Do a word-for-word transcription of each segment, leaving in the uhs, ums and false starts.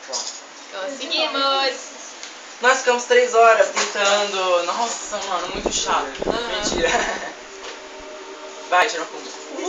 Conseguimos! Nós ficamos três horas tentando. Nossa, mano, muito chato. Uhum. Mentira. Vai, tira uma fundo.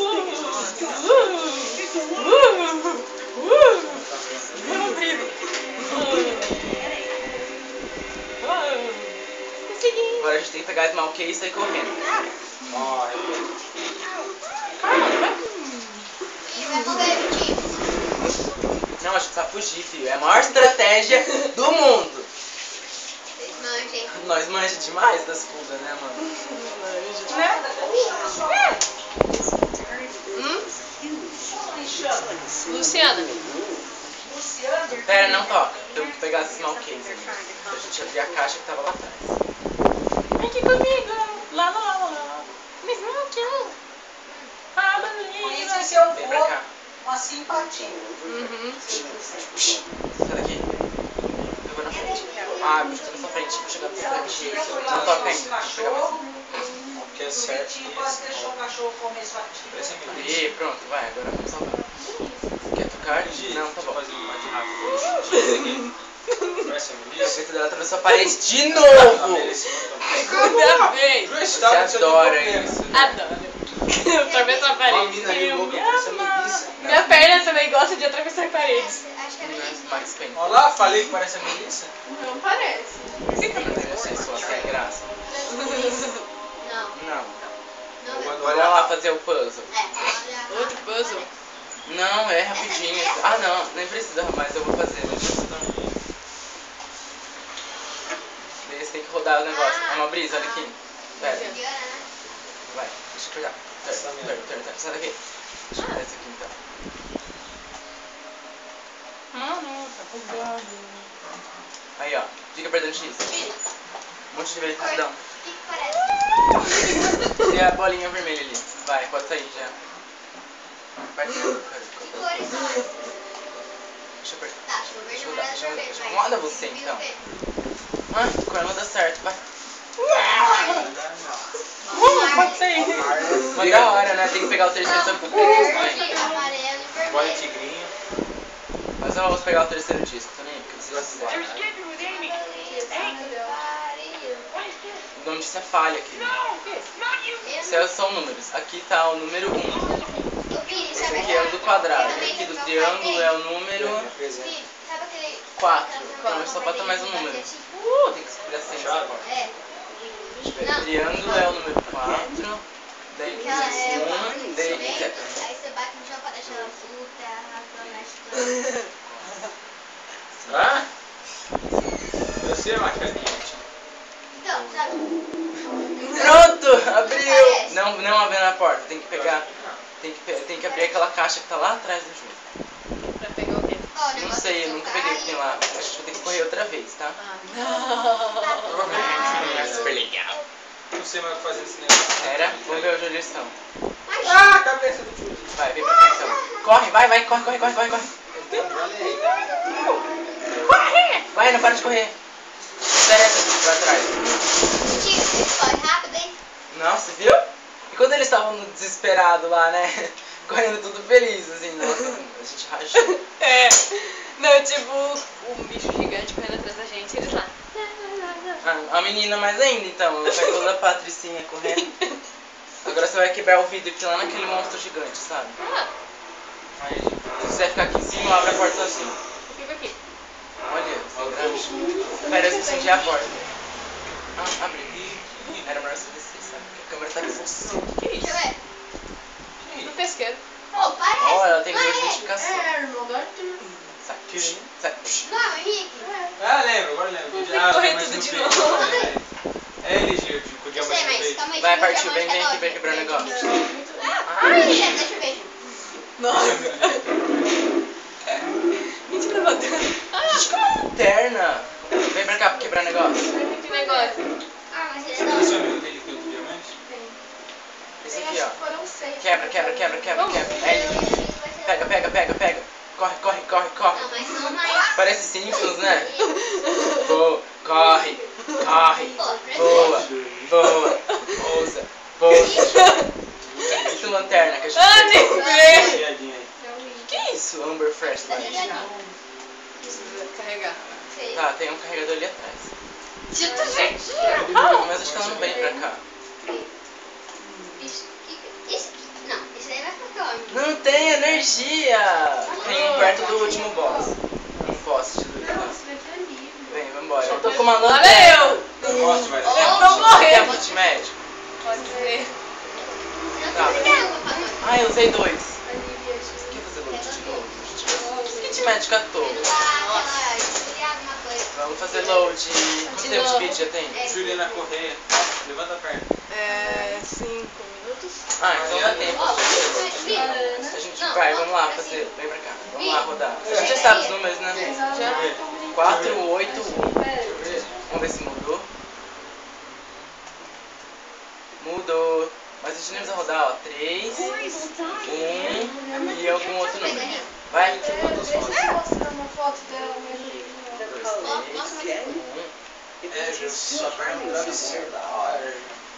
Agora a gente tem que pegar esse mal case e sair correndo. Morre. Não, acho que precisa fugir, filho. É a maior estratégia do mundo. Nós manjamos demais das fugas, né, mano? Né? Hum? Luciana. Pera, não toca. Temos que pegar esse small case. A gente abrir a caixa que tava lá atrás. Vem aqui comigo. Lá, lá, lá, lá. Me smoke. Ah, beleza. Esse eu Vem pra vou, cá. uma simpatia. Uhum. Sai daqui. Eu vou na frente. Ah, eu estou na sua frente. Vou chegar na sua frente. Não toca ainda. Vou pegar mais. Que é certo. Bonitinho, quase deixou o cachorro comer sua Parece tia. a E pronto, vai. Agora vamos salvar. Quer tocar? Não, tá bom. Fazer um mais rápido. Parece a O Melissa. efeito dela atravessou a parede de A novo! Melissa não Segunda vez. tá. Você adora isso. Adoro. Eu atravesso a Uma parede. mina ligou que parece a Melissa. Minha perna também gosta de atravessar paredes. Max Payne. Olha lá, falei que parece a Melissa. Não parece. Você só sem graça. Não. Olha lá fazer o puzzle. Outro puzzle. Não, é rapidinho. Ah, não, nem precisa, mas eu vou fazer. Não precisa não. Daí você tem que rodar o negócio. É uma brisa, olha aqui. Pera, vai, deixa eu pegar. Turn, turn, turn, turn. Sai daqui. Deixa eu pegar esse aqui então. Mano, tá bugado. Aí, ó. Fica apertando X. Um monte de vezes, rapidão. E a bolinha vermelha ali. Vai, pode sair já. Vai, vai, vai. Deixa eu apertar. Deixa eu dar, deixa eu dar. Deixa eu... Roda você então. Ai, quando não dá certo, vai. Uh, pode sair. Mas da hora, né? Tem que pegar o terceiro, sabe por que isso também? Bola tigrinho. Mas eu vou pegar o terceiro disco também, porque você vai se O nome disso é falha aqui. Esses são números. Aqui tá o número um. Esse aqui é o do quadrado. Esse aqui do triângulo é o número quatro. Então só falta mais um número. Uh, tem que escolher a senha agora. Triângulo é o número quatro. Daí um, daí etcétera. Aí você bate no chão pra deixar ela puta, Ah? Você é machadinha. Então, sabe? Pronto! Abriu! Não, não abriu na porta. Tem que pegar. Tem que, pe- tem que abrir aquela caixa que tá lá atrás do jogo. Pra pegar o quê? Não sei, eu nunca peguei o que tem lá. Acho que vou ter que correr outra vez, tá? Ah, não. Provavelmente é super legal. Não sei mais o que fazer nesse negócio. Era? Vamos ver a direção. Ah, a cabeça do tio. Vai, vem pra cá então. Corre, vai, vai, corre, corre, corre, corre, corre. Corre! Vai, não para de correr. Interessa pra trás. Tio, corre rápido, hein? Nossa, viu? E quando eles estavam no desesperado lá, né? Correndo tudo feliz, assim, nossa, a gente rachou. É. Não, tipo, um bicho gigante correndo atrás da gente, eles lá. A, a menina mais ainda, então. Vai toda a patricinha correndo. Agora você vai quebrar o vidro que lá naquele monstro gigante, sabe? Ah, Aí, se você ficar aqui em cima, abre a porta sozinho. fica aqui. Olha, você grande. Pera, eu incendiei a porta. Ah, abre. Era melhor você descer, sabe? Porque a câmera tá aqui. Que Deixa eu isso? ver. No pesqueiro. Pô, parece. Ó, ela tem Parece. duas identificações. irmão do Arthur. Sai, sai. Psh. Não, Henrique. Ah, lembro, agora lembro. Tem que Ah, correr mas tudo no de peito, novo. né, velho? É ele, Gil, com o Eu diamante sei, no mas peito. calma aí. Vai, deixa eu partiu, ver vem, a vem aqui loja. pra quebrar o negócio. Ah, mentira, deixa eu ver. Nossa. Mentira, batendo. Ah, Lanterna! Vem pra cá pra quebrar o negócio. que negócio. Ah, mas ele é Esse é da o amigo dele que o diamante? Esse aqui, ó. Foram seis. Quebra, quebra, quebra, quebra, Vamos. quebra. É ele. Pega, pega, pega, pega. Corre, corre, corre, corre. Não, mas não mais. Parece Simpsons, né? Voa, corre, corre, voa, voa, pousa, pousa. Esse lanterna que a gente Ah, pegou. nem vê. Piadinha aí. Que isso, Amber Fresh Light? Precisa carregar. Sei. Tá, tem um carregador ali atrás. Tita, gente! Mas acho que ela não vem pra cá. Isso aqui. Isso aqui. Não, isso daí vai pra cá, ó. Não tem energia! Tem um perto do último boss. Um poste do lado. Vem, vambora. Eu tô com uma lanterna. Valeu! Posso, vai. Oh, Quer- vou morrer. Quer kit médico? Pode ser. Não precisa de água, papai. Ah, eu usei dois. Você quer fazer load de novo? Que kit médico à toa? Pelo aquela esfriar alguma coisa. Vamos fazer load. Quanto De tempo de novo. kit já tem? É. Juliana Correia, levanta a perna. É. cinco minutos. Ah, então dá tempo. Ó, mas, viu? A gente Não, vai, ó, vamos lá pra fazer. cima. Vem pra cá. Vamos lá rodar. A gente já sabe os números, né? Já. quatro, oito, um. Vamos ver se mudou. Mudou. Mas a gente nem precisa rodar, ó. três, um e algum outro número. Vai. Quantas fotos? mostrar uma foto dela, Ó, mostra mais um. Um. É, Ju, sua perna no travesseiro, da hora.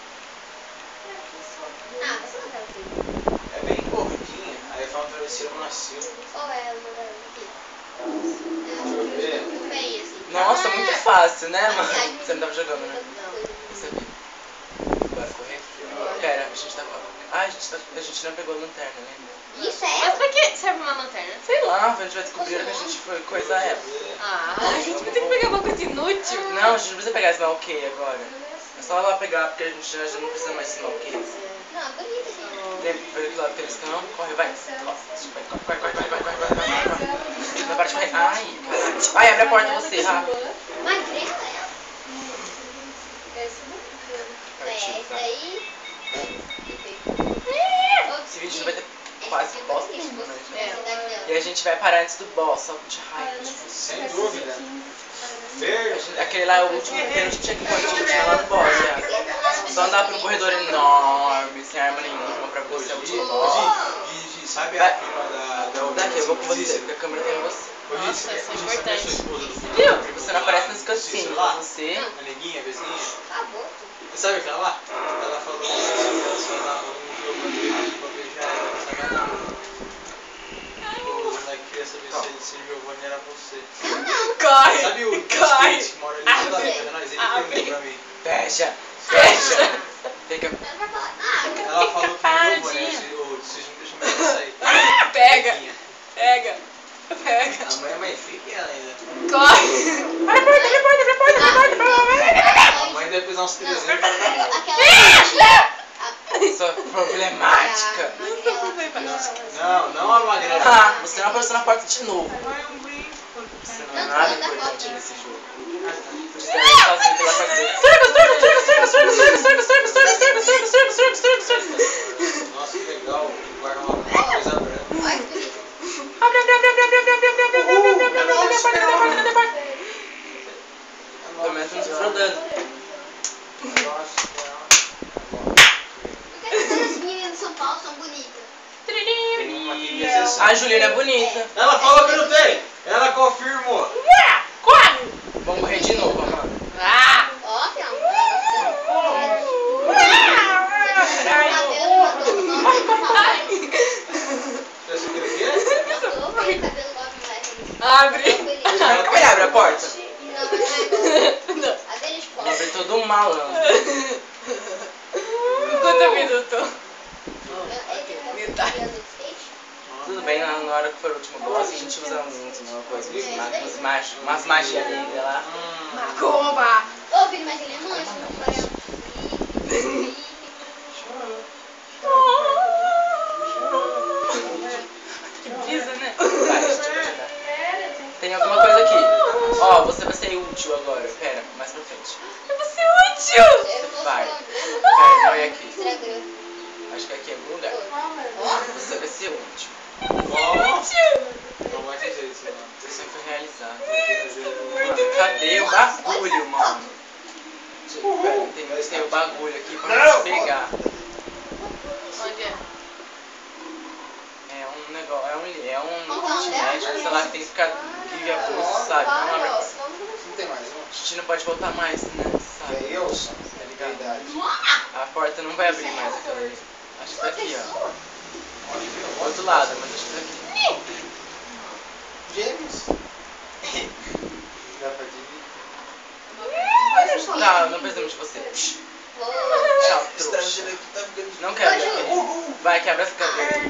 Ah, você não dá o É bem gordinha, aí faz um travesseiro macio. Qual é uma delas aqui? Deixa eu ver. Muito bem, assim. Nossa, Ah, muito fácil, né, mano? maquiagem. Você não tava jogando, né? Não. Você viu? Bora correr? Pera, a gente tá. Ah, a gente, tá... a gente não pegou a lanterna, lembra? Isso é? Mas pra que serve uma lanterna? Sei lá, a gente vai descobrir que a gente foi coisa a ela. Ah, a gente vai ter que pegar uma coisa inútil. Não, a gente não precisa pegar esse ok agora. É só lá pegar, porque a gente já, já não precisa mais de ok. Não, é bonito assim. Lembra pra que lado que eles estão? Corre, vai. Corre, vai, vai, vai, vai, vai, vai, vai, vai, vai. Não para de correr. Ai, caralho. Vai, abre a porta você, rápido. Magrela ela? É, Partiu, esse tá. daí. Esse vídeo não vai ter quase bosta nenhuma, né? É. E a gente vai parar antes do boss, só de raiva. Sem dúvida. A Verde. gente- Aquele lá é o último penúltimo checkpoint que tinha lá no boss, já. Só andar por um corredor enorme, sem arma nenhuma, pra ver se é o último boss. Gi, Gi, sabe a prima da, da outra? Daqui, eu vou com você, porque a câmera tem você. Ô, Gi, Nossa, você isso é Gi, sabe a importante. sua esposa do futuro? Viu? Porque você não aparece nas cutscenes, lá? mas você... A neguinha, a vizinha. Acabou. Você sabe aquela lá? Ela falou que ela só dava um jogo ali pra beijar ela, sabe nada. O moleque queria saber se ele se Giovanni era você. Corre! Sabe o Corre! skate que mora ali toda Abre. vez, nós? Ele Abre. perguntou pra mim. Fecha! Fecha! Tem que... Ela vai falar, ah, Ela falou que paradinha. Giovanni, vocês não deixam mais ela sair. Pega! Neguinha. Pega! Pega! A mãe é mais feia que ela ainda. Corre! Abre a porta, abre a porta, abre a porta, abre a porta, abre a porta! A mãe deve pesar uns trezentos. aquela Sua problemática. Não, não a magrela. Ah, você não apareceu na porta de novo. Você não é nada importante nesse jogo. Você está sozinho pela casa dele. Sorga, sorga, sorga, sorga, sorga, sorga, sorga, sorga, sorga, sorga, sorga, sorga, sorga, sorga, sorga. Nossa, que legal. Guarda uma coisa branca. Olha que bonito. Abre, abre, abre, abre, abre, abre, abre, abre, abre, abre, abre, abre, abre, abre, abre a porta, abre a porta, abre a porta. Pelo menos estamos rodando. Por que todas as meninas de São Paulo são bonitas? Tem uma aqui que é exceção. A Juliana é bonita. Ela falou que não tem. Ela confirmou. Corre! Vamos correr de novo, Amanda. Ah! Ó, tem uma mulher cabelo mandou. Você acha que ele quer? Mandou, veio cabelo igual a mulher. Abre! Como é que abre a porta? Não, mas não é igual. A dele é Vamos escola. abrir todo um malandro. Quanto minuto? Ele tem cabelo Metade. de skate. Tudo bem, na, na hora que for o último boss, a gente usa um, uma coisa, umas, ma- umas, magi- umas magias negra lá. Macumba! Ô, filho, mas ele é manso, não vai. Que brisa, né? Vai, gente, eu vou jogar. Tem alguma coisa aqui. Ó, você vai ser útil agora. Pera, mais pra frente. Eu vou ser útil! Eu vou Vai. ser Pera, olha aqui. Instagram. Acho que aqui é algum lugar. Ó, Você vai ser útil. Não vai dizer isso, não. Você foi realizado. Mano, cadê o bagulho, mano? Pera, tem, tem o bagulho aqui pra gente pegar. Onde é? É um negócio, é um, é um Qual que é o nome dela? médico, sei lá, que tem que ficar vive a pulso, sabe? Não abre a porta. Não tem mais um? A gente não pode voltar mais, né? Sabe? É eu, só. Tá ligado? A porta não vai abrir mais aquela ali. Acho que tá aqui, ó. Do outro lado, mas acho que tá aqui. Gêmeos. de você. Vou... Tchau, Esse trouxa. traseiro aqui tá ficando... Não quebra. Ô, Ju. Uhul. Vai, quebra essa cadeira.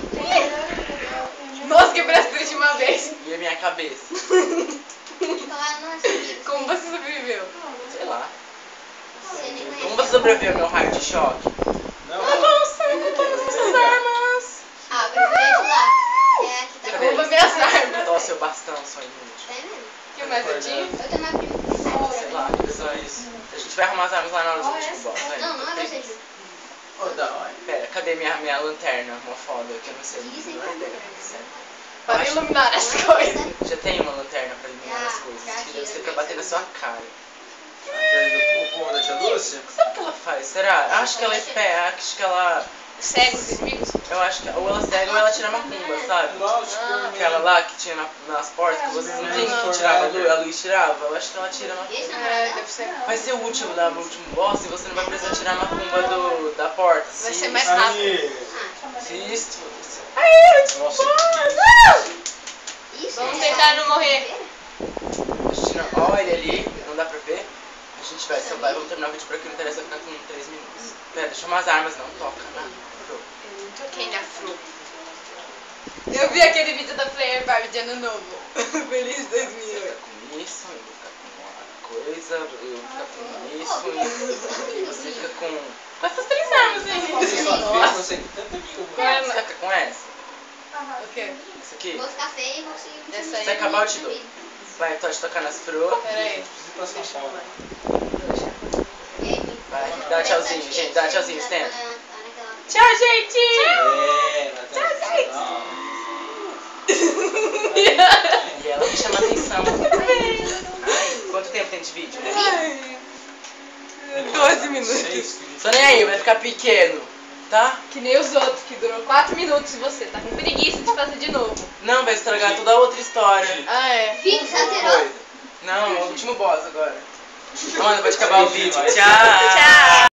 Nossa, quebrei as três de uma vez. E a minha cabeça. Falar, nossa, amigo, Como você sobreviveu? Sei lá. você nem conhece. Como você sobreviveu ao meu raio de choque? Não, Ah, você, todas essas armas. Ah, eu prefiro de lá. É, aqui tá Cadê? bom. Rouba minhas armas. Toma seu bastão, só inútil. Tá mesmo? O que mais eu tinha? Eu tenho uma prima que sabe. Sei lá, que só isso. A gente vai arrumar as armas lá na hora do último boss. vai? Não, não é você, Ju. Ô, da hora. Pera, cadê minha, minha lanterna mofada? Que eu não sei. Isso, Não é ideia. Sério. Para iluminar as coisas. Já tem uma lanterna pra iluminar as Já, coisas. já Que deve ser tira, pra né? bater na sua cara. Aquele do o povo da tia Lúcia? Sabe o que ela faz? Será? Acho que ela é pé, acho que ela. Cega os inimigos? Eu acho que ou ela cega ou ela tira macumba, sabe? Lógico. Aquela lá que tinha na- nas portas que você não tem que tirava a luz, a luz tirava. Eu acho que ela tira macumba. Esse É, namorado deve ser. Vai ser o último da o último boss e você não vai precisar tirar a macumba do, da porta. Vai Se- ser mais rápido. Aí. Se isto. Nossa, Isso, Vamos é tentar só- não morrer. A gente não. Olha ele ali, não dá pra ver. A gente vai salvar e vamos terminar o vídeo por aqui, não interessa ficar com três minutos. Pera, deixa umas armas, não toca nada. Eu não toquei na fruta. Eu vi aquele vídeo da Player Barbie de ano novo. Feliz dois Você mil. fica com isso, eu vou ficar com uma coisa, eu vou ficar com isso e, e você fica com. Com essas três armas Você aí. só fez, você tem tanto amigo. Qual é, Você mano? fica com essa? O quê? Essa aqui? Vou ficar feia e vou conseguir continuar. Essa aí. Se acabar eu te dou. Vai, pode tocar nas frutas. Pera aí. Preciso ir pra São Paulo. E aí, Vai, dá tchauzinho, gente, dá tchauzinho, Stan. Tchau, gente! É, mas é. E ela me chama a atenção. Ai, quanto tempo tem de vídeo? Ai, doze minutos. Seis. Tô nem aí, vai ficar pequeno, tá? Que nem os outros, que durou quatro minutos e você tá com preguiça de fazer de novo. Não, vai estragar toda a outra história. Ah, é. Fixa, zerou. Coisa. Não, é o último boss agora. Amanda, pode acabar o vídeo. Vai. Tchau! Tchau!